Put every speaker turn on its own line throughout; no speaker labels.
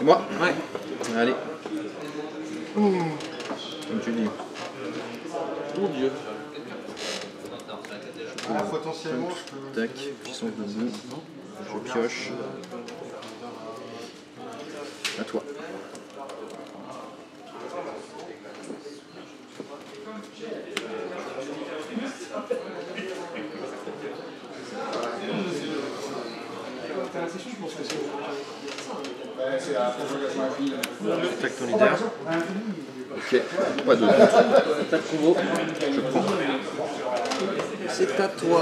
Moi?
Ouais.
Allez. Comme tu dis. Oh Dieu.
Potentiellement,
Tac, puissance de bout. Je pioche. À toi. Attaque ton leader. Ok, pas de contre.
Attaque combo.
Je prends. C'est à toi.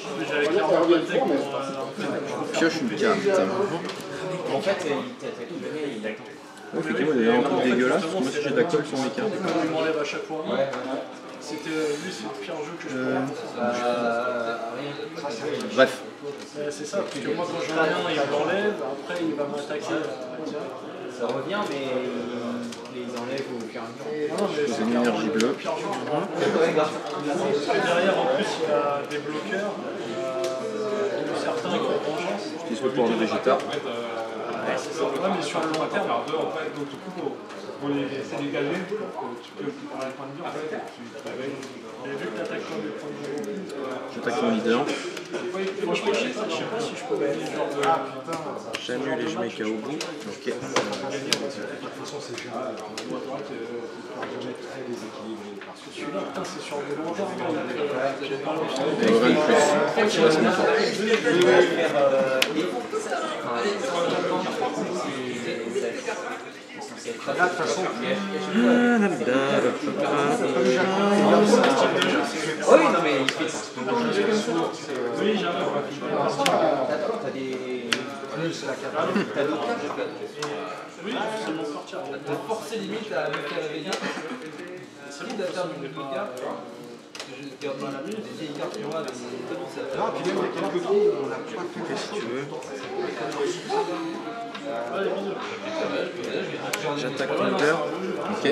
Pioche une carte.
En fait,
Effectivement, il y a un truc dégueulasse. Parce que moi, si j'ai d'accord sur mes cartes.
Il m'enlève à chaque fois. C'était lui, c'est le pire jeu que je peux
Bref.
C'est ça, parce que moi quand je viens, il m'enlève, après il va m'attaquer.
ça revient, mais ils enlèvent au fur et à mesure.
Non, mais
C'est une énergie bleue.
pire jeu que je peux. Parce que derrière, en plus, il y a des bloqueurs, certains qui ont vengeance.
J'utilise le pouvoir de Vegeta.
Ouais, c'est ça. Ouais, mais sur le long terme,
En fait, donc du coup, pour les dégager, tu peux par les points de vue, en fait, tu réveilles.
et vu que t'attaques comme des points de vue,
J'attaque mon leader.
franchement, je sais pas si je peux gagner ce genre de.
J'annule et je mets KO au bout. Ok.
De toute façon, c'est général. On voit pas que jamais très déséquilibré. Parce que
Celui-là, putain, c'est sur le long terme. J'ai pas
Et Oren plus. Je passe mon tour.
Là, de toute façon,
Oui, non, mais il fait ça.
Oui, j'arrive.
T'as des.
c'est la carte.
T'as d'autres cartes.
Oui, c'est mon sortir.
De forcer limite à avec la veille. C'est qui d'atteindre une bloqueur. Je garde dans la minute, des vieilles cartes moi, des
Non, puis même, il y a quelques coups, on n'a pas fait
Si tu veux. J'attaque mon leader. Ok.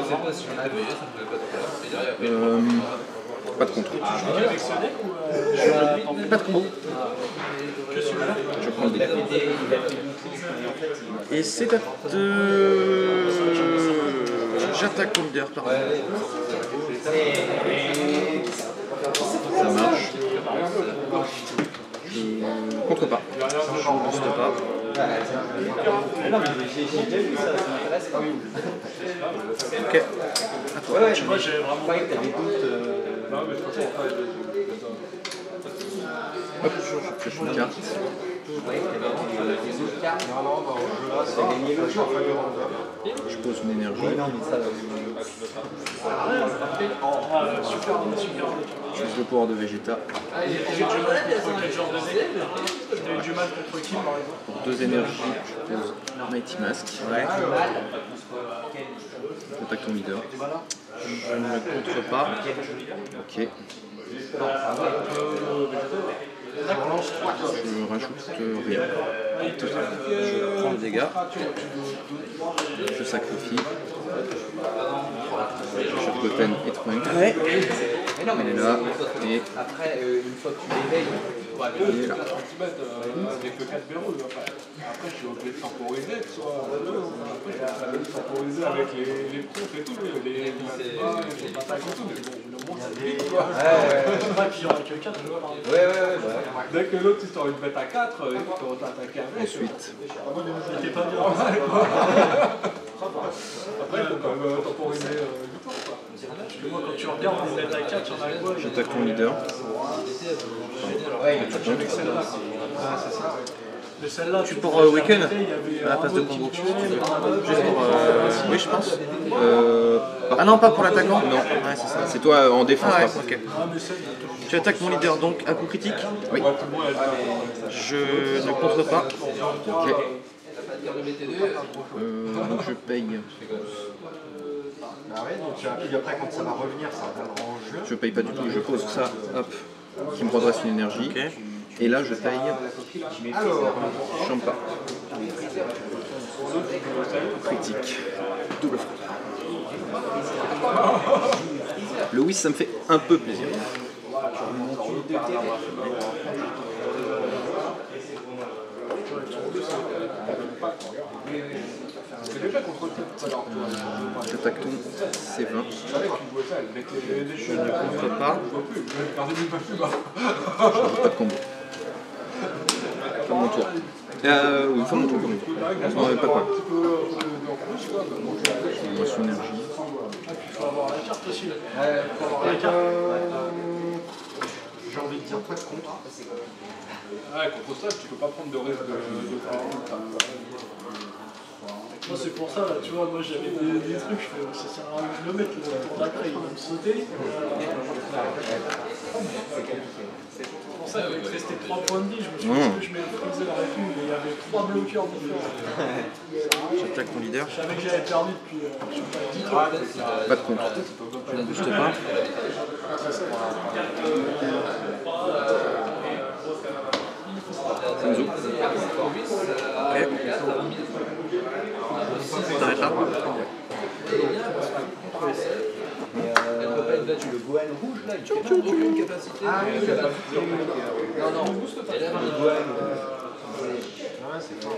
Pas de contre. Pas de combo. Je prends le dé. Et c'est à j'attaque mon leader, pardon. Ça marche. Je contre pas. Je booste pas.
Non, mais j'ai déjà vu ça, ça m'intéresse pas.
Ok. À toi.
Ouais,
Moi, j'ai vraiment.
je croyais que t'avais doutes.
Non, mais de toute façon,
Hop, je pioche une carte.
Je croyais que t'avais des autres cartes.
Non, non, dans le jeu là,
T'as gagné le jeu.
Je pose une énergie.
Oui, non, mais ça.
Super.
J'utilise le pouvoir de Vegeta.
J'ai du mal contre quel genre de deck. J'ai eu du mal contre qui, par exemple.
Pour 2 énergies, je pose Mighty Mask. Ouais. J'attaque ton leader. Je ne contre pas. Ok. Je rajoute rien. Je prends le dégât. Je sacrifie. Je cherche Goten et Trunks.
Ouais.
Mais non, mais
Elle est là. Et
après, une fois que tu l'éveilles,
il est là.
avec le 4 verrous. Après, je suis obligé de temporiser, soit. Après, je vais temporiser avec les profs et tout, les attaques et tout. Mais bon, le monde, c'est vite, quoi.
Ah, puis il y en a que 4, je vois.
Ouais.
Dès que l'autre, tu t'aurais une bête à 4, tu t'aurais attaqué avec.
Ensuite,
T'es pas bien.
Après, il faut quand même temporiser du temps, quoi.
Parce que moi, quand tu regardes les bêtes à 4, il y en a quoi?
j'attaque ton leader.
Ouais,
Avec celle-là. Mais celle-là,
Tu pour Weekend
il y avait
à la place de
un
combo.
qui tuait, mais
Juste pour. Oui, je pense. Ah non, pas pour l'attaquant. Non. Ouais, c'est ça. C'est toi en défense.
Ah ouais,
ok.
Ah, mais celle,
Tu attaques mon leader donc à coup critique. Oui. Je ne contre pas. Ok. Donc je paye.
Bah ouais, donc, puis après, quand ça va revenir, ça reviendra en jeu.
Je paye pas du tout. Je pose ça. Hop. Qui me redresse une énergie. Et là je paye.
Alors,
Champa. Critique. Double frappe. Le whiz, ça me fait un peu plaisir.
C'est déjà contre le tout à l'heure.
J'attaque ton C20.
Je savais qu'il jouait ça, avec les
Je ne contre pas.
Gardez du pas plus bas.
Pas de combo. Fin de mon tour. Oui, fin de mon tour. Non, pas de quoi. On va son énergie.
Il faut avoir la carte aussi. Il faut avoir la carte.
J'ai envie de dire pas de contre.
Ouais, contre ça, tu peux pas prendre de risque de
Moi c'est pour ça, là, tu vois, moi j'avais des trucs, ça sert à rien de le mettre, le tour d'après il va me sauter. C'est pour ça qu'il me restait 3 points de vie, je me suis dit que je maîtrisais la réfuge, mais il y avait 3 bloqueurs différents.
J'attaque ton leader.
Je savais que j'avais perdu depuis, je sais pas, 10 ans.
Pas de contre. Je ne booste pas. Senzu. Ok. T'arrêtes là.
Elle peut pas être battue. Le Gohan rouge là, il n'a aucune capacité. Non, non, elle a un Gohan.
Ouais, c'est fort.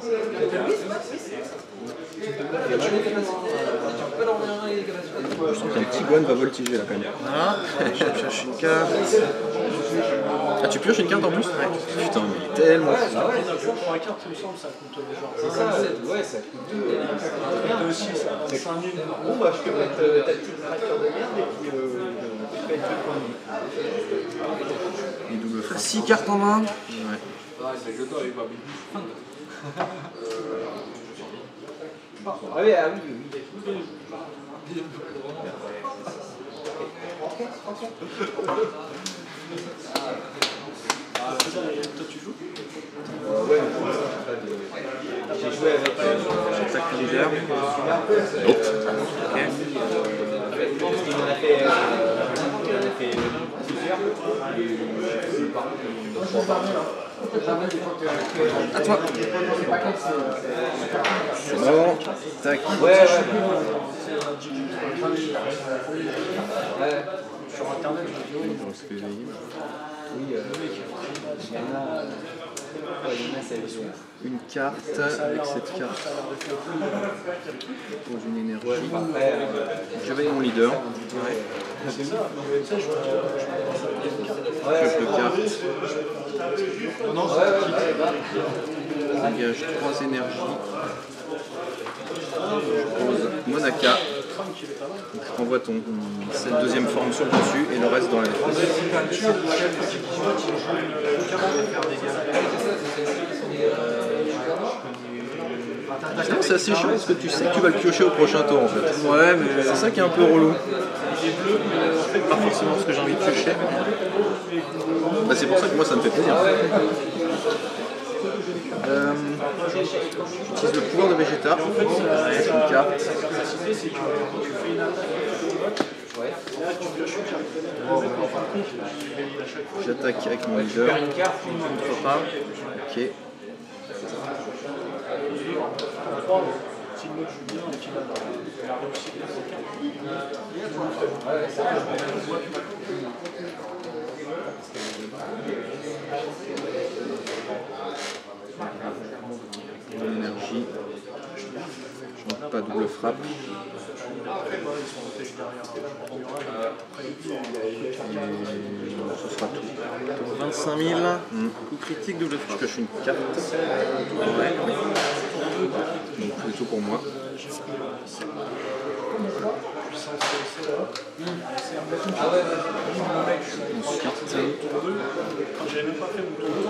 Tu peux pas leur donner les capacités.
Je sens qu'un petit Gohan va voltiger là quand même. Voilà. Je cherche une carte. Ah, tu pioches une carte en plus? Ouais. Putain, mais il est tellement fou.
Pour la carte, il me semble, ça coûte genre.
C'est ça, ouais, ça coûte 2.
Et aussi, ça va 5 000.
Bon, bah, je peux mettre ta petite fracture de merde et puis je fais le truc pour lui.
Et double frappe. 6 cartes en main. Ouais.
c'est que toi, il va bien.
Ah oui, ah oui, oui.
Toi tu joues?
Ouais, j'ai joué avec
J'attaque le leader. Nope. Ok.
il en a fait plusieurs.
À toi. C'est bon. Tac.
Ouais.
Sur internet, je dis oui.
Oui,
Une carte avec cette carte. Pose une énergie. J'avais mon leader.
C'est ça, mais tu sais, je
Pioche de cartes. Dégage 3 énergies. Je pose Monaka. Donc, je renvoie cette deuxième forme sur le dessus et le reste dans la défense. C'est assez chiant parce que tu sais que tu vas le piocher au prochain tour en fait. Ouais, mais c'est ça qui est un peu relou. C'est pas forcément ce que j'ai envie de piocher. Bah, c'est pour ça que moi ça me fait plaisir. J'utilise le pouvoir de Vegeta. C'est une carte. J'attaque avec mon leader. Je ne contre pas. Ok. Mon énergie. Je ne pas double frappe. Ce sera tout. 25 000. Coup critique, double frappe. Je pioche une carte. Ouais. Donc c'est tout pour moi. Ensuite.
Quand j'avais même pas fait mon tour,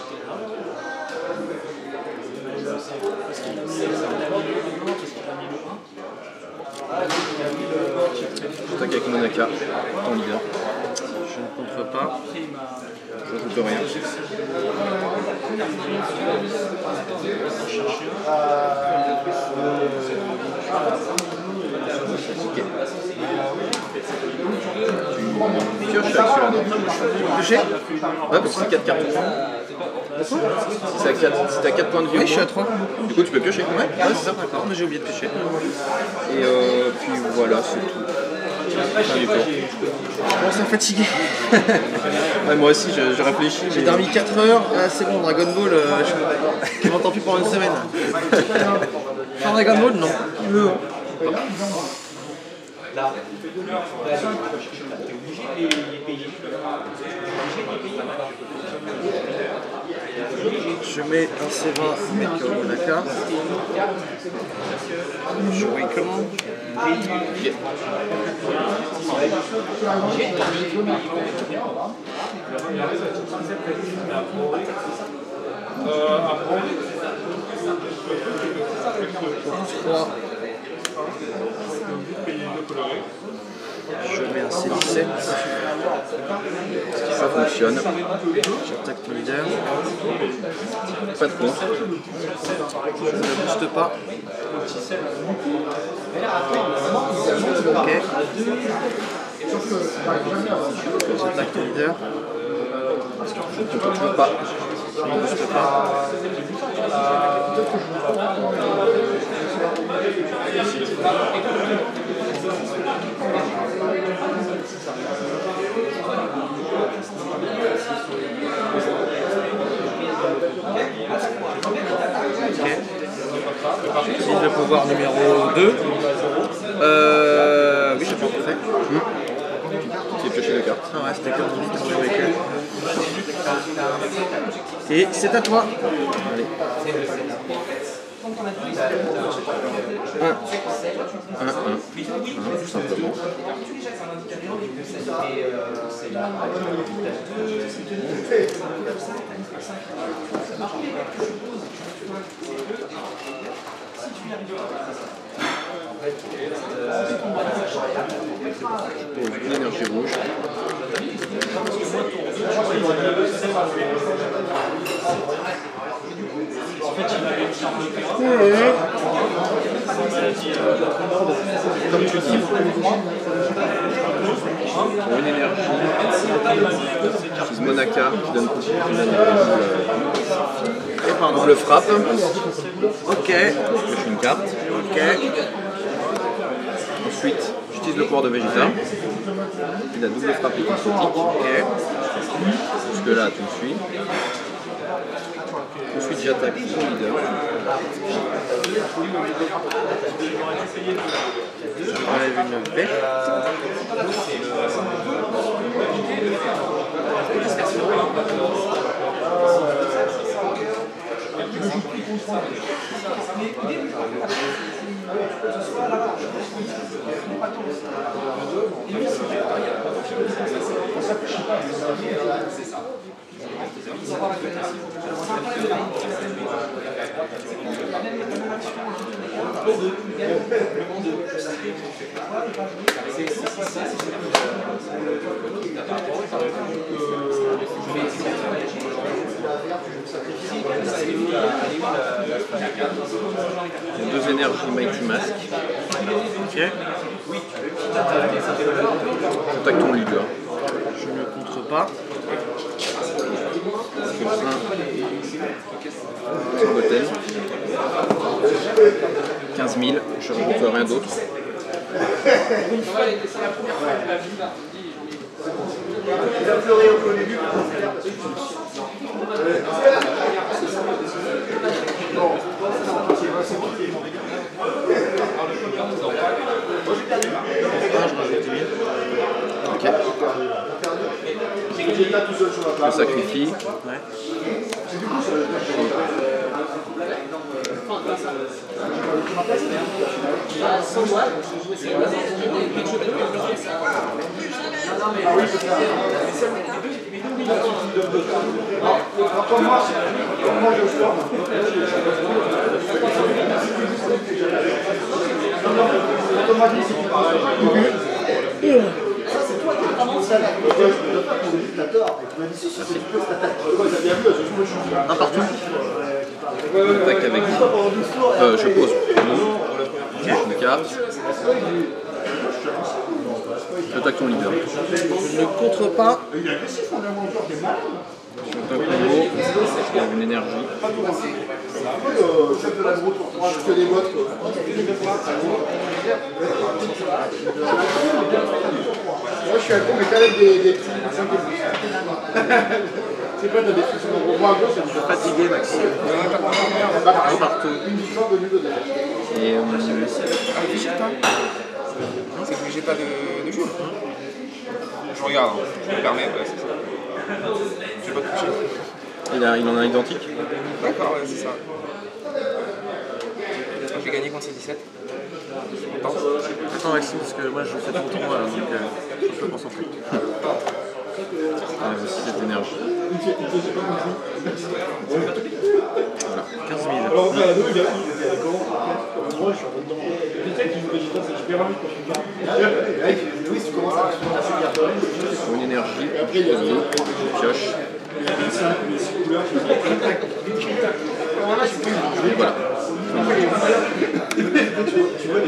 parce qu'il a mis le 1, parce qu'il a mis le 1.
J'attaque avec Monaka, ton leader. Je ne contre pas. Je ne doute rien. Ok. Tu pioches avec celui-là, non? Piocher? Ouais, parce que c'est 4 cartes. Si t'as 4 points de vie, oui, je suis à 3. Du coup, tu peux piocher. Ouais, c'est ça, d'accord, mais j'ai oublié de piocher. Et puis voilà, c'est tout. Fin du tour. Je commence à me fatiguer. Ouais, moi aussi, je réfléchis. J'ai dormi 4 heures. Ah, c'est bon, Dragon Ball, je m'entends plus pendant une semaine. Faire un Dragon Ball, non.
Là, t'es obligé de les payer.
Je mets un Seva avec Monaka. Je Waken. Je mets un C17. Ça fonctionne. J'attaque ton leader. Pas de contre. Je ne booste pas. Ok. J'attaque ton leader. Je ne continue pas. Je ne booste pas. J'utilise le pouvoir numéro 2. Oui, j'ai pas encore fait. J'ai pioché les cartes. Ça reste les cartes de véhicule. Et c'est à toi. Allez. 1, 1, 1, tout simplement. Une énergie rouge. Comme tu dis, pour une énergie, j'utilise Monaka qui donne double frappe. Ok, je fais une carte. Ok. Ensuite, j'utilise le pouvoir de Vegeta. Il a double frappe et contre. Ok. Jusque là, tu me suis. Ensuite, j'attaque son leader. Je relève une verte. Il y a deux énergies Mighty Mask. Ok. Attaque ton leader. Je ne contre pas. 1. Goten. 15 000. Je ne contre rien d'autre.
Il a pleuré au début.
Ok. Je sacrifie. Ouais. Un partout. Attaque avec. Je pose. Une carte. J'attaque ton leader. Je ne contre pas. Je attaque ton lot. Je garde une énergie.
Chef de la groupe, je fais des bottes. Moi je suis un con, mais quand même des C'est pas de la destruction. Pour moi, en gros, c'est une
Fatigué, Maxime. Partout.
une victoire de niveau de la tête.
Et
C'est que j'ai pas de jeu. Je regarde, hein. Je me permets, ouais, c'est ça. J'ai pas touché.
il en a un identique.
D'accord, ouais, c'est ça. J'ai gagné contre C17.
Attends Maxime, parce que moi je fais tout le temps, donc je peux me concentrer. Aussi cette énergie. Voilà, 15 000.
Alors, enfin, la deux, il a comment moi, je suis en mode dedans. Tu sais qu'il joue Vegeta, c'est super rapide quand tu regardes. Oui, tu commences à passer le carton.
Une énergie,
Et après, il y a
pioche.
les 5 ou les 6 couleurs qui sont
Et voilà.
tu vois les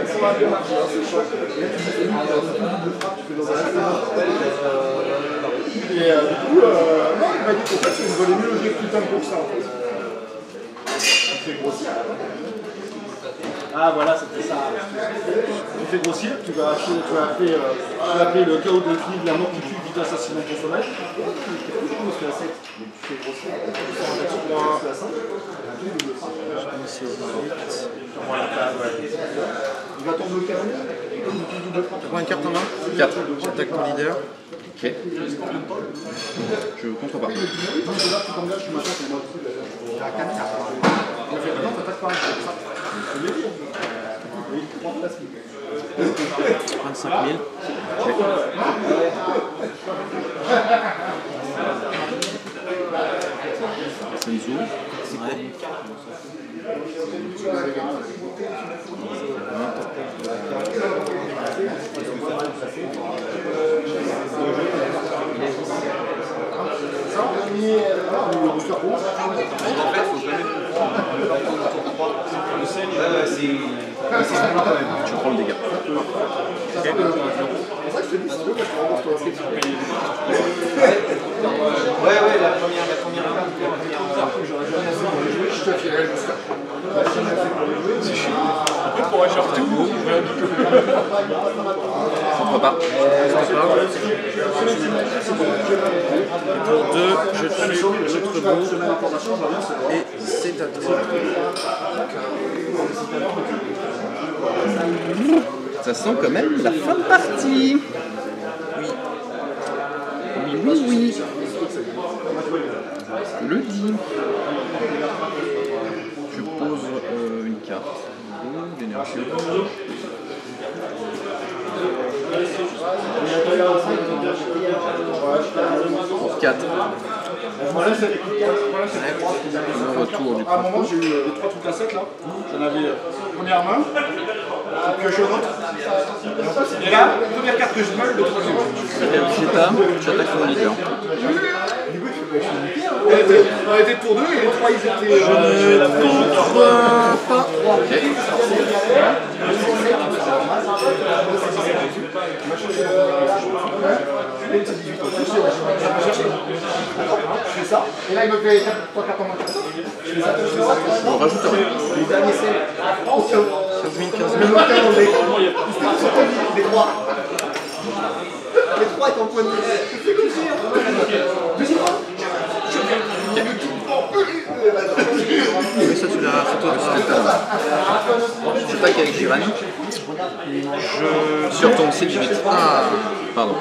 et du coup, non, il m'a dit qu'en fait, il valait mieux jouer putain pour ça. En fait. Il fait grossir. Ah voilà, c'était ça. Tu fais grossir, tu vas appeler le chaos de l'infini de la mort qui tue, qui t'assassine en consommage. Je suis à 7, mais tu fais grossir. Tu fais à 5. Il va tomber au carré.
Tu prends une carte en main 4. J'attaque ton leader. Ok. Je contrebarre.
Non, là, tu tombes là, je suis machin, c'est moi aussi. Il y a 4 cartes. Non, t'attaques pas, c'est ça.
25 000. Senzu. Ouais. Tu prends le dégât.
Ouais, la première
C'est chiant. Après, pour acheter tout,
Contrebarre. Pour 2, je tue l'autre bout. Et c'est à toi. Ça sent quand même la fin de partie. Oui. Le dit. Je pose une carte. D'énergie. 4. Un retour du
À un moment, j'ai eu les 3 trucs à 7 là. J'en avais première main, pioche une autre. Et là, première carte que je meule, le troisième.
Vegeta, j'attaque ton leader.
On était tour 2 et les 3 ils étaient.
Je ne contre pas. Ok.
Je fais ça. Et là, il me fait 3 cartes en moins.
On rajoute rien.
Les derniers c'est.
15 000, 15
Le
000.
local, on est. Les 3. Les 3 étaient en point de vue. Deuxième fois.
Mais ça, tu l'as fait toi de tout à l'heure. J'attaque avec Jiran. Sur ton C18. Ah, pardon.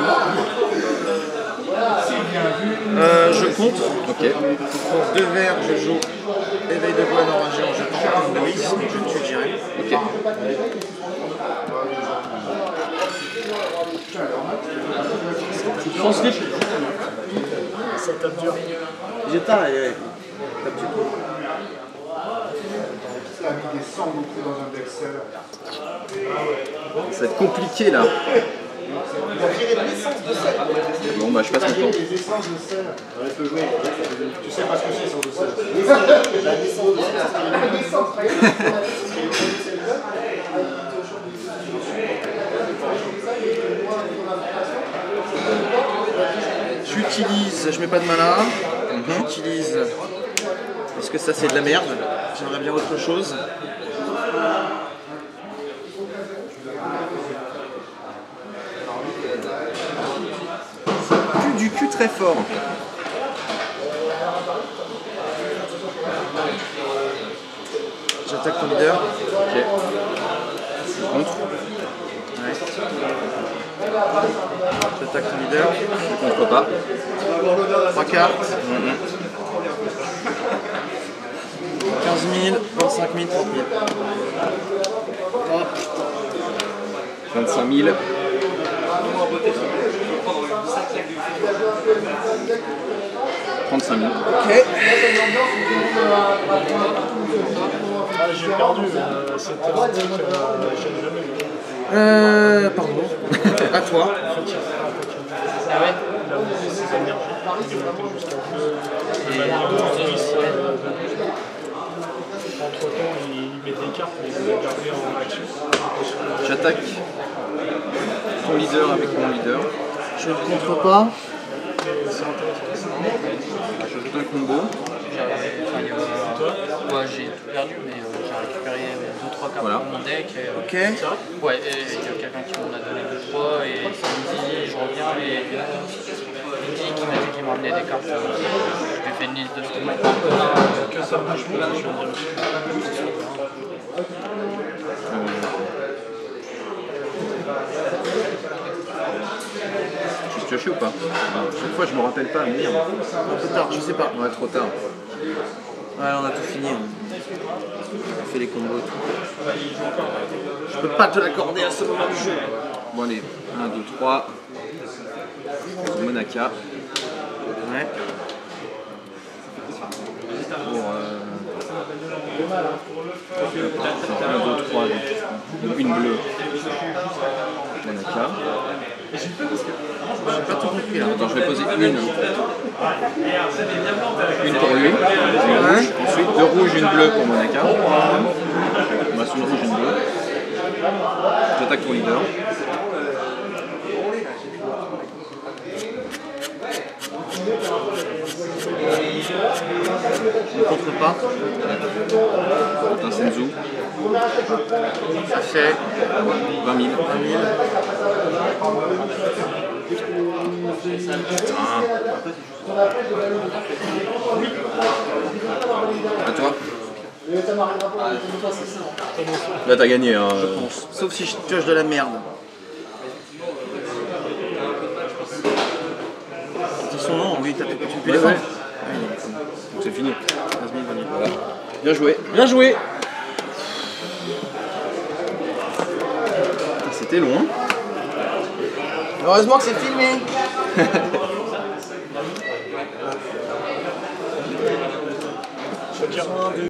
Je compte. Ok. Pour 2 verts, je joue éveil de voile enragé en jetant un Louis, donc je tue Jiran. Ok.
Sans slip. Ça tape dur.
Vegeta,
Ça a mis des sangs beaucoup dans un Dexter.
ça va être compliqué là. Bon bah je passe mon tour.
Les essences de sel. Elle peut jouer. Tu sais pas ce que c'est, essence de sel. La naissance de sel.
J'utilise, je mets pas de mana. J'utilise. Est-ce que ça c'est de la merde? J'aimerais bien autre chose. Ça pue du cul très fort. J'attaque ton leader.
Ok. Contre.
Ouais. J'attaque ton leader.
Je contre pas.
3 cartes. 15 000, 25 000, 30 000.
25 000. 35 000.
Ok.
Ah, j'ai perdu, c'était un truc que j'aime jamais vu.
Pardon. À toi.
Ah ouais.
Il a monté ses énergies, il est monté jusqu'à 12. Il a mis 12 Entre temps, il met des cartes, mais il les a gardées en action.
J'attaque ton leader avec mon leader.
Je ne contre pas.
C'est intéressant.
J'ajoute un combo.
Moi j'ai tout perdu, mais j'ai récupéré 2-3 cartes
Voilà.
dans mon deck. Et,
Ok.
ouais, et il y a quelqu'un qui m'en a donné 2-3 et samedi je reviens et il dit qu'il m'a dit qu'il m'emmenait des cartes. J'ai fait une liste de ce qu'il m'a dit.
Que ça bouge pas, je veux dire.
Je suis pioché ou pas? Chaque fois je me rappelle pas, merde.
Un peu tard, je sais pas.
Ouais, trop tard.
Ouais, on a tout fini. On fait les combos et tout. Je peux pas te l'accorder à ce moment du jeu.
Bon allez, 1, 2, 3. Monaka.
Ouais.
Pour 1, 2, 3. Une bleue. Monaka.
J'ai pas tout compris là.
Attends, je vais poser une. Une pour lui.
Ouais.
Ensuite, deux rouges, une bleue pour Monaka. On reste une rouge, une bleue. J'attaque ton leader.
Je ne contre pas.
Un Senzu.
Ça fait
20 000.
20 000.
À toi. Là, t'as gagné. Hein.
Sauf si je pioche de la merde. Dis son nom, oui, tu peux les
Ouais,
faire.
ouais. Donc c'est fini.
15 000, 20 000.
Voilà. Bien joué.
Bien joué.
C'était long. Hein.
Heureusement que c'est filmé.